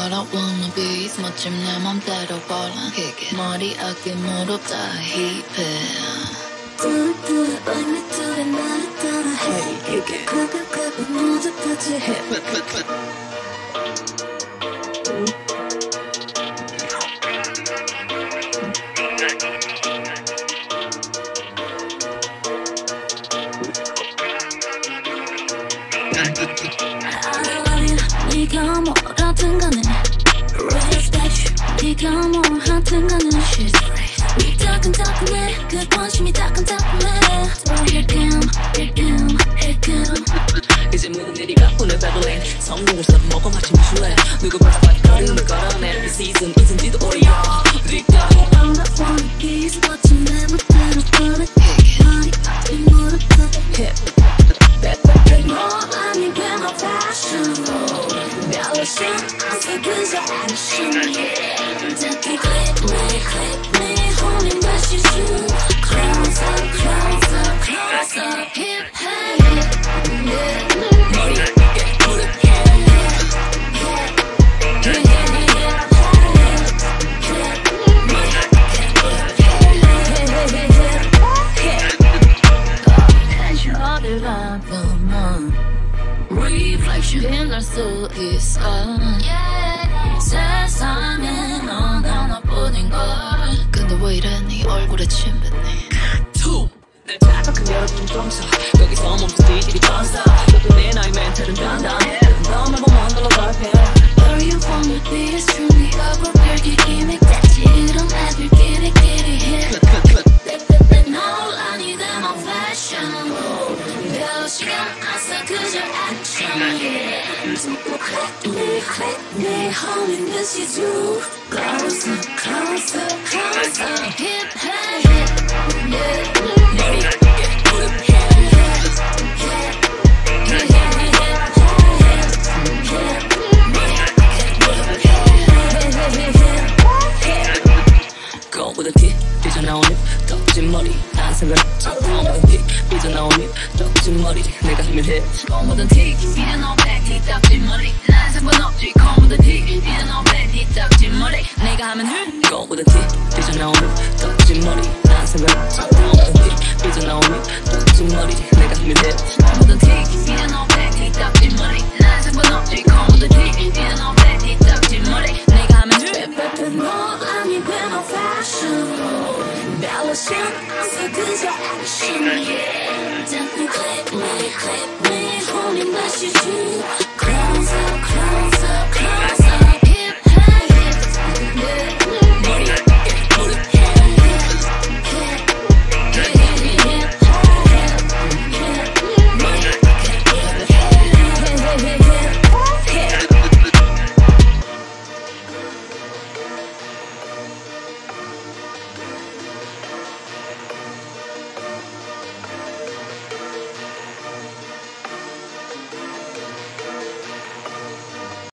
what I wanna be 멋짐 내 맘대로 골라 머리 어깨 무릎 다 힙해 뚜루뚜루 얼굴들에 나를 따라해 가볍게 모두 터치해 네가 뭐라든 간에 respect you 네가 뭐 하든 간에 she's great 네 따끈따끈해 그 관심이 따끈따끈해 힐끔 이제 모든 일이 바쁘네 배불린 성공을 써먹어 마치 무술해 누구보다 빨리 걸음을 걸어내 이 시즌 잊은지도 오래야 네가 I'm the one piece 멋진 내 멋대로 꺼내 머리 앞에 무릎 탑해 너 아니 be my fashion 별로신 아세 그저 action 자꾸 click me holding my shoes close up hip hey reflection 빛날 수 있어 세상에 넌 하나뿐인걸 근데 왜 이래 네 얼굴에 침 뱉니 내 착각한 여러분 정서 거기서 멈춘 뒤질이 번서 너도 내 나의 멘탈은 단단해 너만 보면 놀러 갈게 Where you wanna be is true 네가 고별기 기믹 됐지 그런 애들끼리 해 너 아니 내 my fashion 별로 시간 안 써 그저 action click me holding this is you close up hip hey 거울보다 티 삐져나온 입 떡진 머리 난 상관없지 거울보다 티 삐져나온 입 떡진 머리 내가 하면 해 거울보다 티 삐져나온 티 떡진 머리 난 상관없지 거울보다 티 삐져나온 티 떡진 머리 내가 하면 해 거울보다 티 삐져나온 입 떡진 머리 난 상관없지 거울보다 티 삐져나온 입 떡진 머리 내가 하면 해 거울보다 티 삐져나온 티 떡진 머리 난 상관없지 거울보다 티 삐져나온 티 떡진 머리 내가 하면 해 너 아니 be my fashion 별로신 안써 그저 action 자꾸 click me holding my shoes